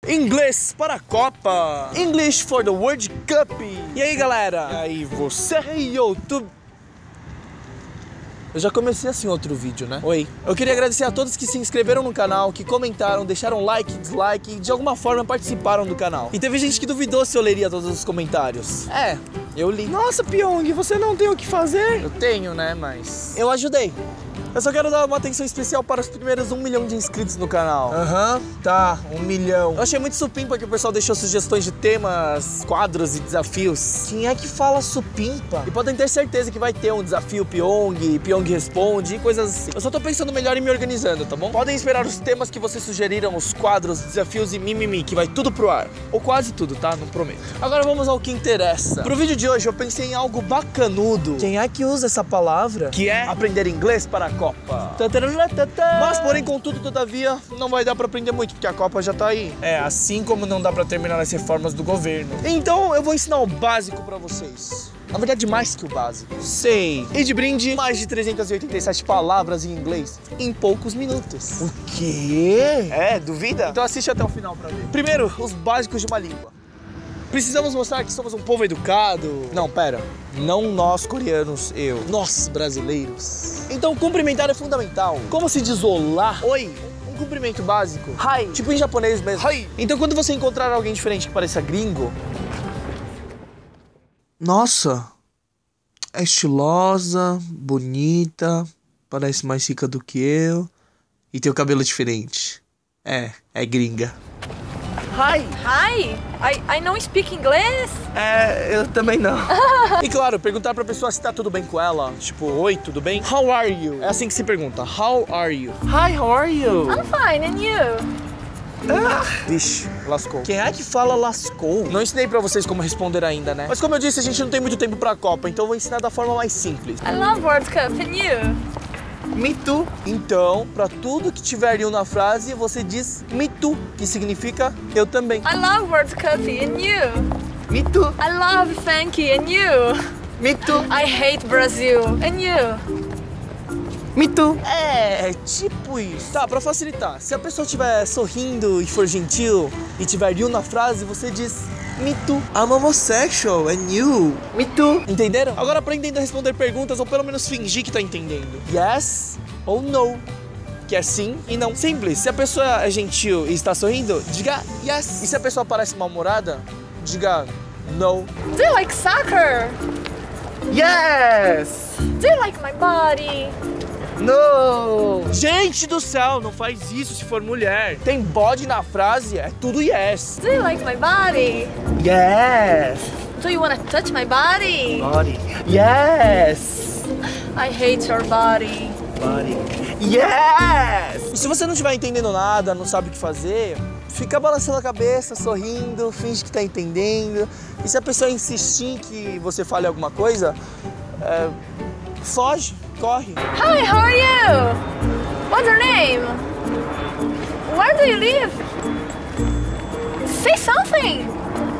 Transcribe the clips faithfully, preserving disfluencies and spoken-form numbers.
Inglês para a Copa. English for the World Cup. E aí, galera? E aí, você? Hey, YouTube. Eu já comecei assim outro vídeo, né? Oi. Eu queria agradecer a todos que se inscreveram no canal, que comentaram, deixaram like, dislike e de alguma forma participaram do canal. E teve gente que duvidou se eu leria todos os comentários. É, eu li. Nossa, Pyong, você não tem o que fazer? Eu tenho, né? Mas eu ajudei. Eu só quero dar uma atenção especial para os primeiros um milhão de inscritos no canal. Aham, uhum, tá, um milhão. Eu achei muito supimpa que o pessoal deixou sugestões de temas, quadros e desafios. Quem é que fala supimpa? E podem ter certeza que vai ter um desafio Pyong, Pyong responde e coisas assim. Eu só tô pensando melhor e me organizando, tá bom? Podem esperar os temas que vocês sugeriram, os quadros, desafios e mimimi, que vai tudo pro ar. Ou quase tudo, tá? Não prometo. Agora vamos ao que interessa. Pro vídeo de hoje eu pensei em algo bacanudo. Quem é que usa essa palavra? Que é aprender inglês para a Copa. Mas, porém, contudo, todavia, não vai dar pra aprender muito, porque a Copa já tá aí. É, assim como não dá pra terminar as reformas do governo. Então, eu vou ensinar o básico pra vocês. Na verdade, mais que o básico. Sei. E de brinde, mais de trezentas e oitenta e sete palavras em inglês em poucos minutos. O quê? É, duvida? Então assiste até o final pra ver. Primeiro, os básicos de uma língua. Precisamos mostrar que somos um povo educado. Não, pera. Não nós coreanos, eu. Nós brasileiros. Então, cumprimentar é fundamental. Como se diz olá? Oi. Um cumprimento básico. Hi. Tipo em japonês mesmo. Hi. Então, quando você encontrar alguém diferente que pareça gringo... Nossa. É estilosa, bonita, parece mais rica do que eu. E tem o cabelo diferente. É, é gringa. Hi! Hi! I, I don't speak English! É, eu também não. E claro, perguntar pra pessoa se tá tudo bem com ela. Tipo, oi, tudo bem? How are you? É assim que se pergunta. How are you? Hi, how are you? I'm fine, and you? Ah, vixe, lascou. Quem é que fala lascou? Não ensinei pra vocês como responder ainda, né? Mas como eu disse, a gente não tem muito tempo pra Copa, então eu vou ensinar da forma mais simples. I love World Cup, and you? Me too. Então, pra tudo que tiver you na frase, você diz me too, que significa eu também. I love World Cup, and you? Me too. I love funky, and you? Me too. I hate Brazil, and you? Me too. É, tipo isso. Tá, pra facilitar, se a pessoa estiver sorrindo e for gentil e tiver you na frase, você diz me too. I'm homosexual, and you? Me too. Entenderam? Agora aprendendo a responder perguntas ou pelo menos fingir que tá entendendo. Yes ou no. Que é sim e não. Simples. Se a pessoa é gentil e está sorrindo, diga yes. E se a pessoa parece mal-humorada, diga no. Do you like soccer? Yes! Do you like my body? No! Gente do céu, não faz isso se for mulher. Tem body na frase, é tudo yes. Do you like my body? Yes! Do you wanna touch my body? Body. Yes! I hate your body. Body. Yes! E se você não estiver entendendo nada, não sabe o que fazer, fica balançando a cabeça, sorrindo, finge que tá entendendo. E se a pessoa insistir que você fale alguma coisa, é, foge. Corre. Hi, how are you? What's your name? Where do you live? Say something.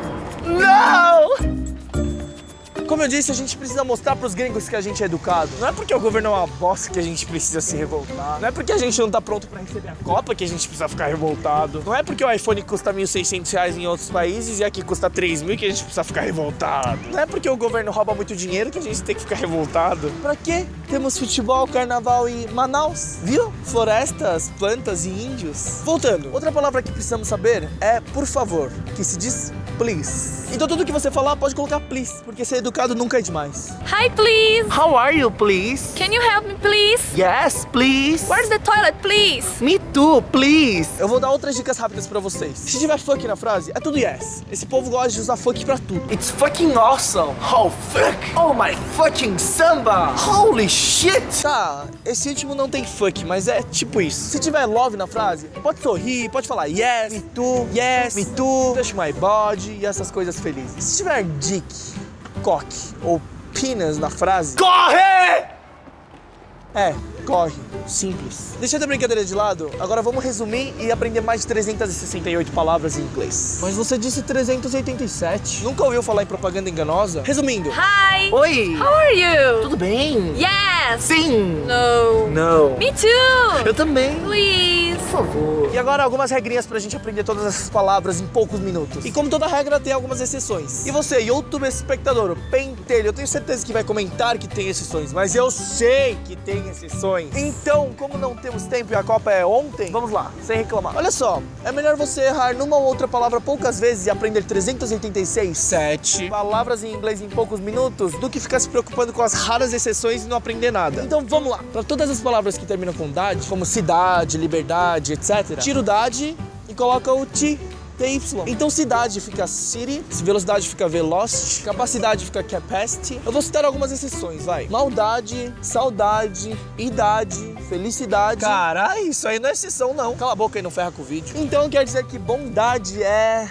No! Como eu disse, a gente precisa mostrar pros gringos que a gente é educado. Não é porque o governo é uma bosta que a gente precisa se revoltar. Não é porque a gente não tá pronto pra receber a Copa que a gente precisa ficar revoltado. Não é porque o iPhone custa mil e seiscentos reais em outros países e aqui custa três mil que a gente precisa ficar revoltado. Não é porque o governo rouba muito dinheiro que a gente tem que ficar revoltado. Pra quê? Temos futebol, carnaval e Manaus. Viu? Florestas, plantas e índios. Voltando, outra palavra que precisamos saber é por favor, que se diz please. Então tudo que você falar pode colocar please, porque ser educado nunca é demais. Hi, please. How are you, please? Can you help me, please? Yes, please. Where's the toilet, please? Me too, please. Eu vou dar outras dicas rápidas pra vocês. Se tiver fuck na frase, é tudo yes. Esse povo gosta de usar fuck pra tudo. It's fucking awesome. Oh, fuck. Oh, my fucking samba. Holy shit. Tá, esse último não tem fuck, mas é tipo isso. Se tiver love na frase, pode sorrir, pode falar yes, me too, yes, me too, touch my body e essas coisas felizes. Se tiver dick, cock ou penis na frase, corre! É, corre. Simples. Deixando a brincadeira de lado, agora vamos resumir e aprender mais de trezentas e sessenta e oito palavras em inglês. Mas você disse trezentas e oitenta e sete. Nunca ouviu falar em propaganda enganosa? Resumindo. Hi! Oi! How are you? Tudo bem? Yes! Sim! No! Não! Me too! Eu também! Please! favor. E agora algumas regrinhas pra gente aprender todas essas palavras em poucos minutos. E como toda regra, tem algumas exceções. E você, YouTube espectador, pentelho, eu tenho certeza que vai comentar que tem exceções, mas eu sei que tem exceções. Então, como não temos tempo e a Copa é ontem, vamos lá, sem reclamar. Olha só, é melhor você errar numa ou outra palavra poucas vezes e aprender trezentos e oitenta e seis, sete palavras em inglês em poucos minutos do que ficar se preocupando com as raras exceções e não aprender nada. Então vamos lá. Para todas as palavras que terminam com dade, como cidade, liberdade, etcétera, tira o dade e coloca o ti. T Y. Então cidade fica city, velocidade fica velocity, capacidade fica capacity. Eu vou citar algumas exceções, vai. Maldade, saudade, idade, felicidade. Caralho, isso aí não é exceção não. Cala a boca e não ferra com o vídeo. Então quer dizer que bondade é...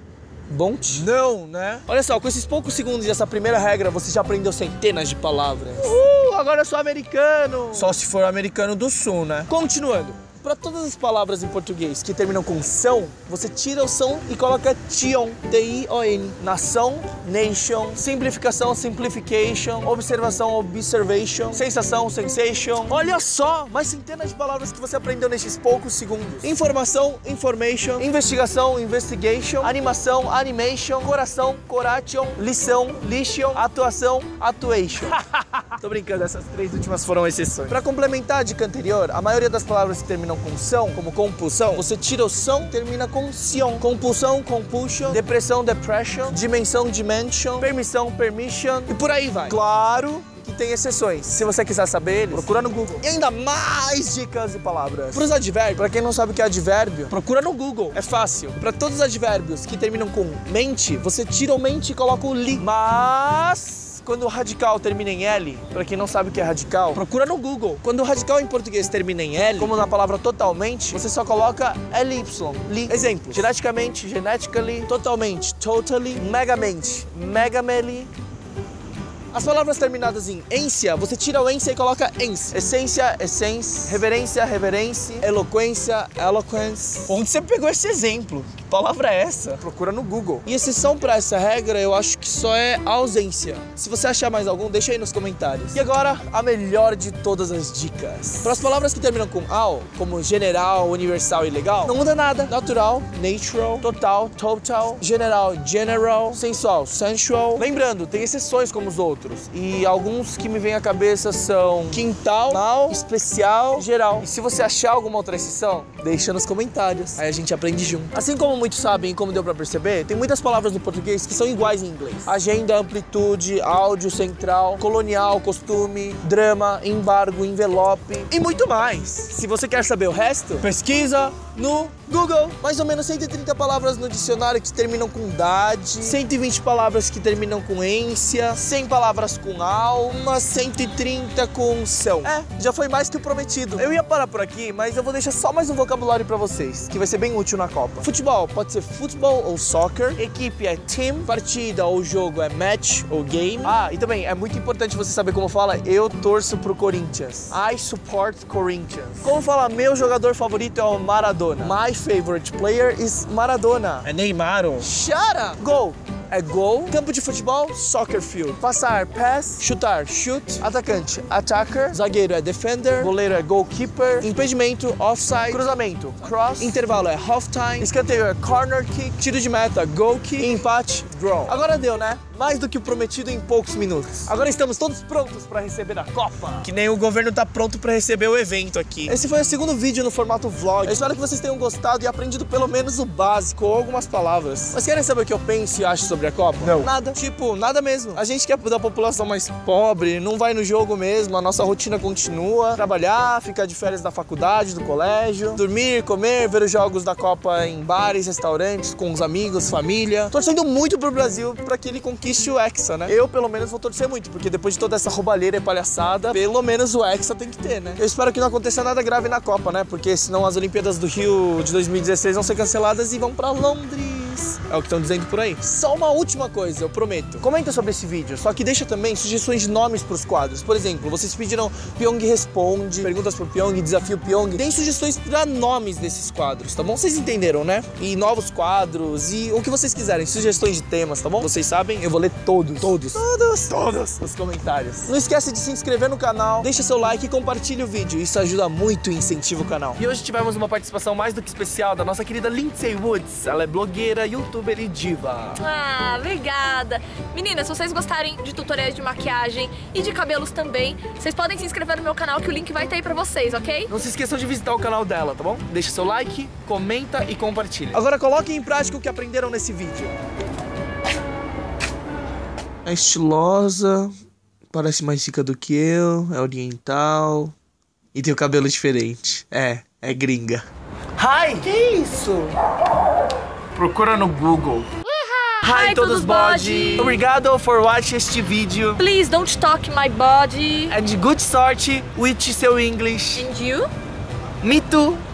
Bonte? Não, né? Olha só, com esses poucos segundos dessa primeira regra, você já aprendeu centenas de palavras. Uh, agora eu sou americano. Só se for americano do sul, né? Continuando. Para todas as palavras em português que terminam com são, você tira o são e coloca tion, T I O N. Nação, nation, simplificação, simplification, observação, observation, sensação, sensation. Olha só, mais centenas de palavras que você aprendeu nesses poucos segundos. Informação, information, investigação, investigation, animação, animation, coração, coration, lição, lition, atuação, atuation. Tô brincando, essas três últimas foram exceções. Para complementar a dica anterior, a maioria das palavras que terminam com são, como compulsão, você tira o são, termina com sion. Compulsão, compulsion, depressão, depression, dimensão, dimension, permissão, permission e por aí vai. Claro que tem exceções. Se você quiser saber eles, procura no Google. E ainda mais dicas e palavras. Para os advérbios, para quem não sabe o que é advérbio, procura no Google. É fácil. Para todos os advérbios que terminam com mente, você tira o mente e coloca o li. Mas... quando o radical termina em L, pra quem não sabe o que é radical, procura no Google. Quando o radical em português termina em L, como na palavra totalmente, você só coloca L Y, li. Exemplo, geneticamente, genetically, totalmente, totally, megamente, megamely. As palavras terminadas em ência, você tira o ência e coloca ens. Essência, essence, reverência, reverência, eloquência, eloquence. Onde você pegou esse exemplo? Que palavra é essa? Procura no Google. E exceção para essa regra, eu acho que só é ausência. Se você achar mais algum, deixa aí nos comentários. E agora, a melhor de todas as dicas. Para as palavras que terminam com al, como general, universal e legal, não muda nada. Natural, natural, total, total, general, general, sensual, sensual. Lembrando, tem exceções como os outros. E alguns que me vêm à cabeça são quintal, mal, especial, geral. E se você achar alguma outra exceção, deixa nos comentários. Aí a gente aprende junto. Assim como muitos sabem e como deu pra perceber, tem muitas palavras no português que são iguais em inglês. Agenda, amplitude, áudio, central, colonial, costume, drama, embargo, envelope e muito mais. Se você quer saber o resto, pesquisa no Google. Mais ou menos cento e trinta palavras no dicionário que terminam com dade, cento e vinte palavras que terminam com ência, cem palavras com alma, cento e trinta com são. É, já foi mais que o prometido. Eu ia parar por aqui, mas eu vou deixar só mais um vocabulário pra vocês, que vai ser bem útil na Copa. Futebol pode ser futebol ou soccer, equipe é team, partida ou jogo é match ou game. Ah, e também é muito importante você saber como fala eu torço pro Corinthians. I support Corinthians. Como fala meu jogador favorito é o Maradona. My favorite player is Maradona. É Neymar. Shut up! Gol é gol. Campo de futebol, soccer field. Passar, pass. Chutar, shoot. Atacante, attacker. Zagueiro é defender. Goleiro é goalkeeper. Impedimento, offside. Cruzamento, cross. Intervalo é halftime. Escanteio é corner kick. Tiro de meta, goal kick. E empate, draw. Agora deu, né? Mais do que o prometido em poucos minutos. Agora estamos todos prontos para receber a Copa. Que nem o governo tá pronto para receber o evento aqui. Esse foi o segundo vídeo no formato vlog. Eu espero que vocês tenham gostado e aprendido pelo menos o básico ou algumas palavras. Mas querem saber o que eu penso e acho sobre a Copa? Não. Nada. Tipo, nada mesmo. A gente que é da população mais pobre, não vai no jogo mesmo, a nossa rotina continua. Trabalhar, ficar de férias da faculdade, do colégio, dormir, comer, ver os jogos da Copa em bares, restaurantes, com os amigos, família. Torcendo muito pro Brasil para que ele conquiste o Hexa, né? Eu, pelo menos, vou torcer muito, porque depois de toda essa roubalheira e palhaçada, pelo menos o Hexa tem que ter, né? Eu espero que não aconteça nada grave na Copa, né? Porque senão as Olimpíadas do Rio de dois mil e dezesseis vão ser canceladas e vão pra Londres. É o que estão dizendo por aí. Só uma última coisa, eu prometo. Comenta sobre esse vídeo, só que deixa também sugestões de nomes pros quadros. Por exemplo, vocês pediram Pyong Responde, Perguntas pro Pyong, Desafio Pyong. Tem sugestões pra nomes desses quadros, tá bom? Vocês entenderam, né? E novos quadros e o que vocês quiserem. Sugestões de temas, tá bom? Vocês sabem, eu vou ler todos, todos, todos, todos os comentários. Não esquece de se inscrever no canal, deixa seu like e compartilha o vídeo. Isso ajuda muito e incentiva o canal. E hoje tivemos uma participação mais do que especial da nossa querida Lindsay Woods. Ela é blogueira, youtuber e diva. Ah, obrigada. Meninas, se vocês gostarem de tutoriais de maquiagem e de cabelos também, vocês podem se inscrever no meu canal que o link vai estar aí pra vocês, ok? Não se esqueçam de visitar o canal dela, tá bom? Deixa seu like, comenta e compartilha. Agora coloquem em prática o que aprenderam nesse vídeo. É estilosa, parece mais rica do que eu, é oriental e tem o cabelo diferente. É, é gringa. Hi! Que isso? Procura no Google. Hi, todos body. Obrigado por watching este vídeo. Please don't talk my body. And good sorte with seu English. And you? Me too.